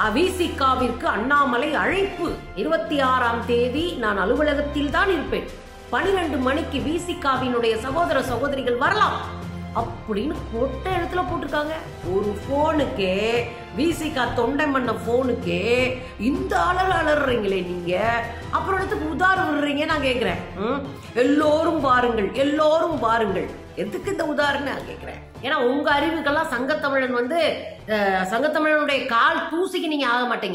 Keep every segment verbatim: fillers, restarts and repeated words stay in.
விசிகாவிற்கு அண்ணாமலை அழைப்பு. இருபத்தி ஆறாம் தேதி நான் அலுவலகத்தில் தான் இருப்பேன். பனிரெண்டு மணிக்கு விசிகாவினுடைய சகோதர சகோதரிகள் வரலாம் அப்படின்னு கொட்ட எழுத்துல போட்டிருக்காங்க. ஒரு போனுக்கே, விசிகா தொண்டை மண்ண போனுக்கே இந்த அலர் அலறீங்களே நீங்க, அப்புறம் இடத்துக்கு உதாரணம் விடுறீங்க. நான் கேட்கிறேன், எல்லோரும் பாருங்கள், எல்லோரும் பாருங்கள், எதுக்கு இந்த உதாரணம் நான் கேட்கிறேன். ஏன்னா உங்க அறிவுக்கெல்லாம் சங்கத்தமிழன் வந்து சங்கத்தமிழனுடைய கால் தூசிக்கு நீங்க ஆக மாட்டீங்க.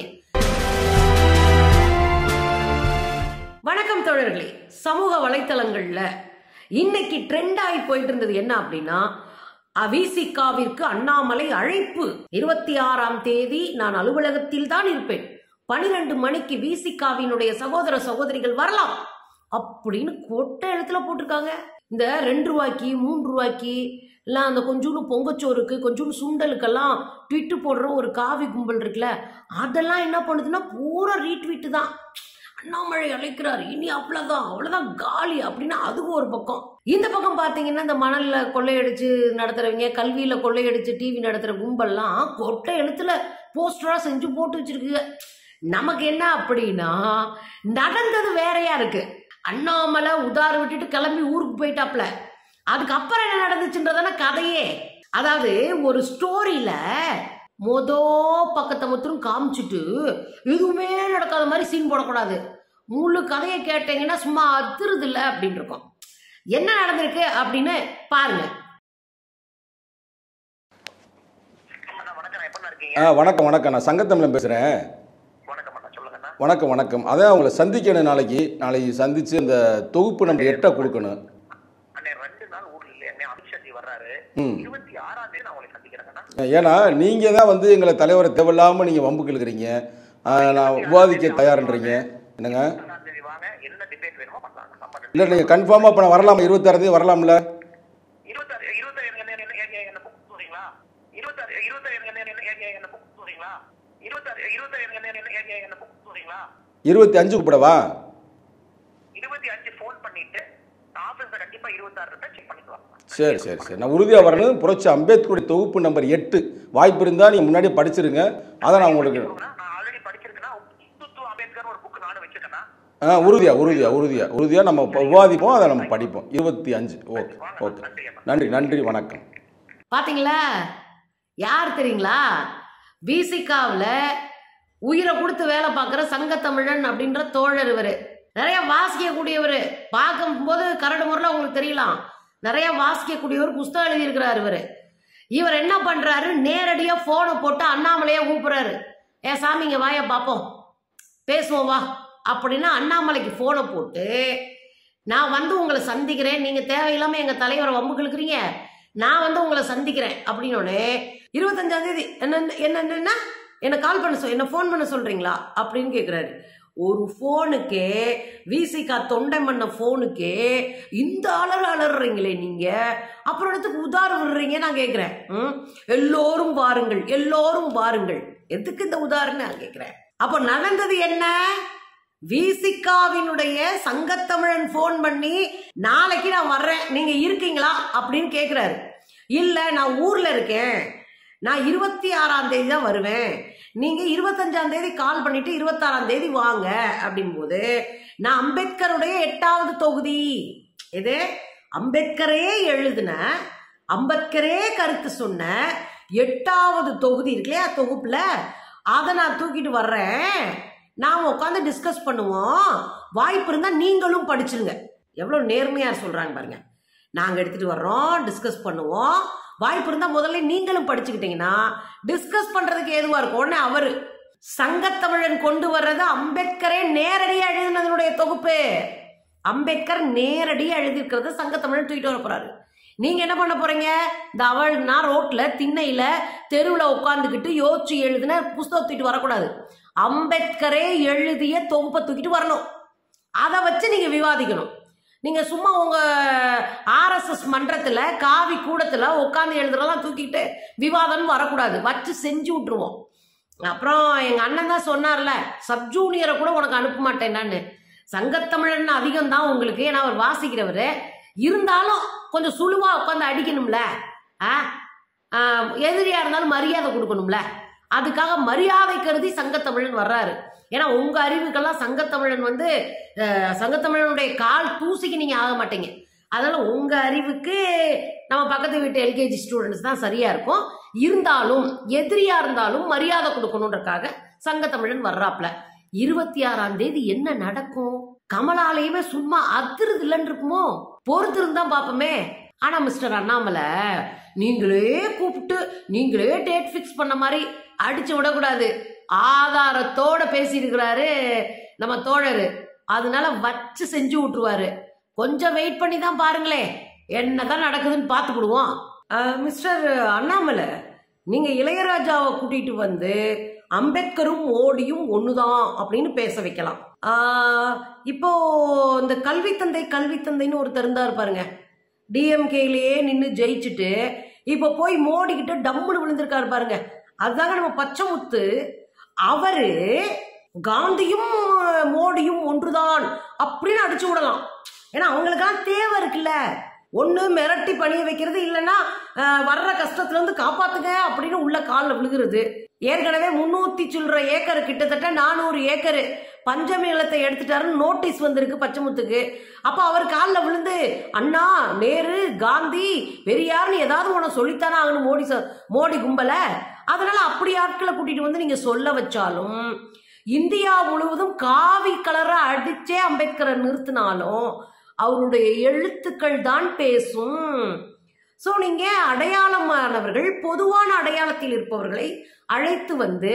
வணக்கம் தோழர்களே. சமூக வலைத்தளங்கள்ல இன்னைக்கு ட்ரெண்ட் ஆகி போயிட்டு இருந்தது என்ன அப்படின்னா, விசிகாவிற்கு அண்ணாமலை அழைப்பு. இருபத்தி ஆறாம் தேதி நான் அலுவலகத்தில் தான் இருப்பேன். பனிரெண்டு மணிக்கு விசிகாவினுடைய சகோதர சகோதரிகள் வரலாம் அப்படின்னு கொட்ட எழுத்துல போட்டிருக்காங்க. இந்த ரெண்டு ரூபாய்க்கு மூன்று ரூபாய்க்கு எல்லாம் அந்த கொஞ்சோண்டு பொங்கச்சோறுக்கு கொஞ்சோண்டு சுண்டலுக்கெல்லாம் ட்விட்டு போடுற ஒரு காவி கும்பல் இருக்குல்ல, அதெல்லாம் என்ன பண்ணுதுன்னா பூரா ரீட்வீட்டு தான். அண்ணாமலை அழைக்கிறார், இனி அவ்வளவுதான் அவ்வளவுதான் காலி அப்படின்னு அதுவும் ஒரு பக்கம். இந்த பக்கம் பாத்தீங்கன்னா இந்த மணல்ல கொள்ளையடிச்சு நடத்துறவங்க, கல்வியில கொள்ளையடிச்சு டிவி நடத்துற கும்பல்லாம் கொட்டை எழுத்துல போஸ்டரா செஞ்சு போட்டு வச்சிருக்கு. நமக்கு என்ன அப்படின்னா, நடந்தது வேறையா இருக்கு. அண்ணாமலை உதார விட்டுட்டு கிளம்பி ஊருக்கு போயிட்டாப்ல. அதுக்கப்புறம் என்ன நடந்துச்சுன்றதான கதையே. அதாவது ஒரு ஸ்டோரியில மொதோ பக்கத்தை மட்டும் காமிச்சிட்டு எதுவுமே நடக்காத மாதிரி சீன் போடக்கூடாது. முழு கதையை கேட்டீங்கன்னா சும்மா அதிருது இல்லை அப்படின்னு இருக்கும். என்ன நடந்திருக்கு அப்படின்னு பாருங்க. வணக்கம் வணக்கம், நான் சங்கத்தமிழன் பேசுறேன். வணக்கம் வணக்கம். அதான் உங்களை சந்திக்கணும். நாளைக்கு நாளைக்கு சந்திச்சு இந்த தொகுப்பு நம்ம எட்ட கொடுக்கணும். ஏன்னா நீங்க தான் வந்து எங்களை தலைவரை தேவையில்லாம நீங்க வம்புக்கு இழுக்கிறீங்க. நான் விவாதிக்க தயார்ன்றீங்க. என்னங்க இல்ல நீங்க கன்ஃபார்மா இப்ப நான் வரலாமா? இருபத்தாறாம் தேதி வரலாம்ல? இருபத்தி அஞ்சு கூப்பிடவா? சரி சரி சரி, நான் உறுதியா வரணும். புரட்சி அம்பேத்கருடைய தொகுப்பு நம்பர் எட்டு வாய்ப்பு இருந்தா நீங்க முன்னாடியே படிச்சிருங்க. அதை நான் உங்களுக்கு உறுதியா உறுதியா உறுதியா உறுதியா நம்ம விவாதிப்போம், அதை நம்ம படிப்போம். இருபத்தி அஞ்சு. ஓகே ஓகே, நன்றி நன்றி, வணக்கம். பாத்தீங்களா யார் தெரியுங்களா? விசிகாவில் உயிரை கொடுத்து வேலை பார்க்குற சங்கத்தமிழன் அப்படின்ற தோழர். இவர் நிறைய வாசிக்கக்கூடியவர். பார்க்கும் போது கரடு முறையில் உங்களுக்கு தெரியலாம். நிறைய வாசிக்கக்கூடியவர், புஸ்தகம் எழுதியிருக்கிறார் இவர். இவர் என்ன பண்றாரு, நேரடியாக போனை போட்டு அண்ணாமலையா கூப்பிடுறாரு. ஏ சாமிங்க வாய பார்ப்போம், பேசுவோம் வா அப்படின்னா அண்ணாமலைக்கு போனை போட்டு, நான் வந்து உங்களை சந்திக்கிறேன், நீங்க தேவையில்லாம எங்க தலைவரை வம்புக்கு இழுக்கிறீங்க, நான் வந்து உங்களை சந்திக்கிறேன் அப்படின்னு இருபத்தஞ்சாம் தேதி என்ன என்ன என்ன கால் பண்ண சொல் என்ன போன் பண்ண சொல்றீங்களா அப்படின்னு கேட்கிறாரு. ஒரு போனுக்கே, விசிகா தொண்டை மண்ண போனுக்கே இந்த அலர் அலறீங்களே நீங்க, அப்புறம் இடத்துக்கு உதாரணம் விடுறீங்க. நான் கேட்கிறேன், எல்லோரும் பாருங்கள், எல்லோரும் பாருங்கள், எதுக்கு இந்த உதாரணம் நான் கேட்கிறேன். அப்ப நடந்தது என்ன? விசிகாவினுடைய சங்கத்தமிழன் போன் பண்ணி நாளைக்கு நான் வர்றேன், நீங்க இருக்கீங்களா அப்படின்னு கேட்கிறாரு. இல்ல நான் ஊர்ல இருக்கேன், நான் இருபத்தி ஆறாம் தேதி தான் வருவேன், நீங்க இருபத்தஞ்சாம் தேதி கால் பண்ணிட்டு இருபத்தாறாம் தேதி வாங்க அப்படின் போது, நான் அம்பேத்கருடைய எட்டாவது தொகுதி, இது அம்பேத்கரே எழுதின, அம்பேத்கரே கருத்து சொன்ன எட்டாவது தொகுதி இருக்குல்லையா தொகுப்புல, அதை நான் தூக்கிட்டு வர்றேன், நாம உட்காந்து டிஸ்கஸ் பண்ணுவோம், வாய்ப்பு இருந்தா நீங்களும் படிச்சிருங்க. எவ்வளவு நேர்மையா சொல்றாங்க பாருங்க. நாங்க எடுத்துட்டு வர்றோம், டிஸ்கஸ் பண்ணுவோம், வாய்ப்பு இருந்தா முதல்ல நீங்களும் படிச்சுக்கிட்டீங்கன்னா டிஸ்கஸ் பண்றதுக்கு ஏதுவா இருக்கும். உடனே அவரு சங்கத்தமிழன் கொண்டு வர்றது அம்பேத்கரே நேரடியா எழுதினதனுடைய தொகுப்பு. அம்பேத்கர் நேரடியா எழுதியிருக்கிறது சங்கத்தமிழன் தூக்கிட்டு வர போறாரு. நீங்க என்ன பண்ண போறீங்க? இந்த அவள் நான் ரோட்ல திண்ணையில தெருவில் உட்காந்துக்கிட்டு யோசிச்சு எழுதின புஸ்தகம் தூக்கிட்டு வரக்கூடாது. அம்பேத்கரே எழுதிய தொகுப்பை தூக்கிட்டு வரணும். அதை வச்சு நீங்க விவாதிக்கணும். நீங்க சும்மா உங்க ஆர்எஸ்எஸ் மன்றத்துல காவி கூடத்துல உட்காந்து எழுதுறதெல்லாம் தூக்கிட்டு விவாதம் வரக்கூடாது. வச்சு செஞ்சு விட்டுருவோம். அப்புறம் எங்க அண்ணன் தான் சொன்னார்ல, சப் ஜூனியரை கூட உனக்கு அனுப்ப மாட்டேன். சங்கத்தமிழன் அதிகம் தான் உங்களுக்கு, ஏன்னா அவர் வாசிக்கிறவரு. இருந்தாலும் கொஞ்சம் சுழுவா உட்காந்து அடிக்கணும்ல, எதிரியா இருந்தாலும் மரியாதை கொடுக்கணும்ல. அதுக்காக மரியாதை கருதி சங்கத்தமிழன் வர்றாரு. ஏன்னா உங்க அறிவுக்கெல்லாம் சங்கத்தமிழன் வந்து சங்கத்தமிழனுடைய கால் தூசிக்கு நீங்க ஆக மாட்டீங்க. அதனால உங்க அறிவுக்கு நம்ம பக்கத்து வீட்டு எல்கேஜி ஸ்டூடெண்ட்ஸ் தான் சரியா இருக்கும். இருந்தாலும் எதிரியா இருந்தாலும் மரியாதை கொடுக்கணுன்றக்காக சங்கத்தமிழன் வர்றாப்ல. இருபத்தி ஆறாம் தேதி என்ன நடக்கும்? கமலாலயமே சும்மா அதிருது இல்லைன்னு இருக்குமோ? பொறுத்திருந்தான் பாப்போமே. ஆனா மிஸ்டர் அண்ணாமலை நீங்களே கூப்பிட்டு நீங்களே டேட் பிக்ஸ் பண்ண மாதிரி அடிச்சு விடக்கூடாது. ஆதாரத்தோட பேசியிருக்கிறாரு நம்ம தோழரு. அதனால வச்சு செஞ்சு விட்டுருவாரு. கொஞ்சம் வெயிட் பண்ணி தான் பாருங்களேன் என்னதான் நடக்குதுன்னு பார்த்துக்கிடுவோம். மிஸ்டர் அண்ணாமலை, நீங்க இளையராஜாவை கூட்டிட்டு வந்து அம்பேத்கரும் மோடியும் ஒண்ணுதான் அப்படின்னு பேச வைக்கலாம். இப்போ இந்த கல்வி தந்தை கல்வி தந்தைன்னு ஒருத்தர் இருந்தாரு பாருங்க, டிஎம்கேலயே நின்று ஜெயிச்சுட்டு இப்போ போய் மோடி கிட்ட டம்முன்னு விழுந்திருக்காரு பாருங்க. அதுதாங்க நம்ம பச்சைமுத்து. அவரு காந்தியும் மோடியும் ஒன்றுதான் அப்படின்னு அடிச்சு விடலாம். ஏன்னா அவங்களுக்கான தேவை இருக்குல்ல. ஒண்ணு மிரட்டி பணிய வைக்கிறது, இல்லைன்னா வர்ற கஷ்டத்துல இருந்து காப்பாத்துங்க அப்படின்னு உள்ள காலில் விழுகிறது. ஏற்கனவே முன்னூத்தி சில்லற ஏக்கர் கிட்டத்தட்ட நானூறு ஏக்கர் பஞ்சமி நிலத்தை எடுத்துட்டாருன்னு நோட்டீஸ் வந்திருக்கு பச்சைமுத்துக்கு. அப்ப அவர் காலில் விழுந்து அண்ணா நேரு காந்தி பெரியார்னு ஏதாவது ஒன்று சொல்லித்தானே ஆகணும் மோடி மோடி கும்பல. அதனால அப்படி ஆட்களை கூட்டிட்டு வந்து நீங்க சொல்ல வச்சாலும், இந்தியா முழுவதும் காவி கலரை அடிச்சே அம்பேத்கரை நிறுத்தினாலும் அவருடைய எழுத்துக்கள் தான் பேசும். சோ நீங்க அடையாளமானவர்கள், பொதுவான அடையாளத்தில் இருப்பவர்களை அழைத்து வந்து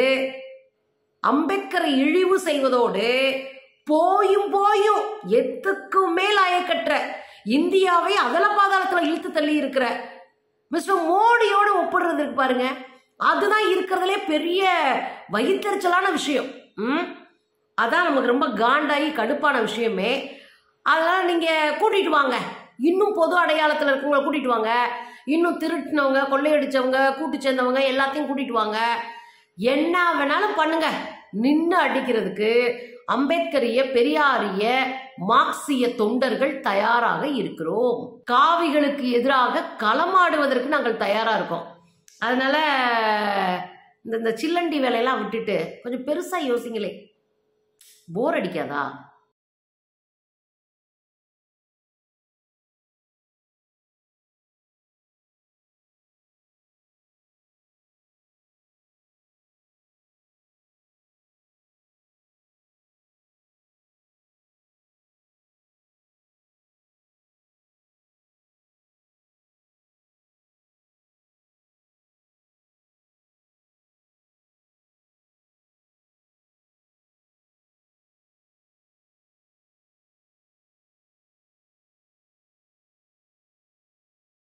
அம்பேத்கரை இழிவு செய்வதோடு போயும் போயும் எத்துக்கும் மேல் அயக்கற்ற இந்தியாவை அதல பாதாளத்துல இழுத்து தள்ளி இருக்கிற மிஸ்டர் மோடியோட ஒப்பிடுறது இருக்கு பாருங்க. அதுதான் இருக்கிறதுலே பெரிய வயிற்றுச்சலான விஷயம். ம் அதான் நமக்கு ரொம்ப காண்டாகி கடுப்பான விஷயமே. அதனால நீங்க கூட்டிட்டு வாங்க, இன்னும் பொது அடையாளத்துல இருக்கவங்களை கூட்டிட்டு வாங்க, இன்னும் திருட்டினவங்க கொள்ளையடிச்சவங்க கூட்டு சேர்ந்தவங்க எல்லாத்தையும் கூட்டிட்டு வாங்க. என்ன வேணாலும் பண்ணுங்க. நின்று அடிக்கிறதுக்கு அம்பேத்கரிய பெரியாரிய மார்க்சிய தொண்டர்கள் தயாராக இருக்கிறோம். காவிகளுக்கு எதிராக களமாடுவதற்கு நாங்கள் தயாரா இருக்கோம். அதனால இந்த சில்லண்டி வேலையெல்லாம் விட்டுட்டு கொஞ்சம் பெருசா யோசிங்களே. போர் அடிக்காதா?